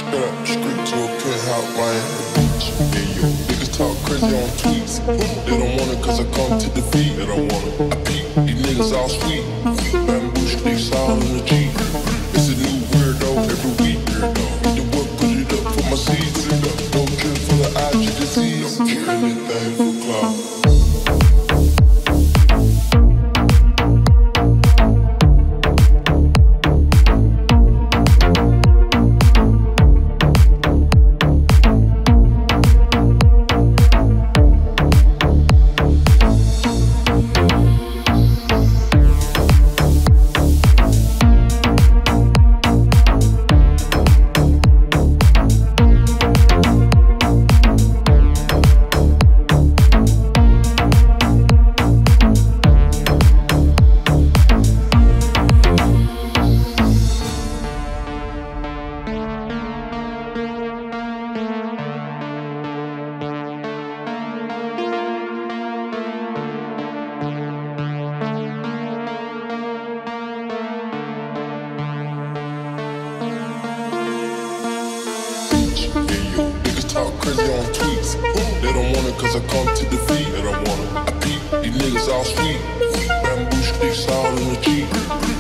Straight to a penthouse, Miami Beach. Yeah, yo, niggas talk crazy on tweets. They don't want it cause I come to defeat. They don't want it. I peep, these niggas all sweet. Bamboo sticks all in the Jeep. It's a new weirdo every week. Get the work, put it up for my seeds. No drip for the IG disease. Don't care anything for clout. Talk crazy on tweets. They don't want it cause I come to defeat. They don't want it. I peep, these niggas all sweet. Bamboo sticks all in the Jeep.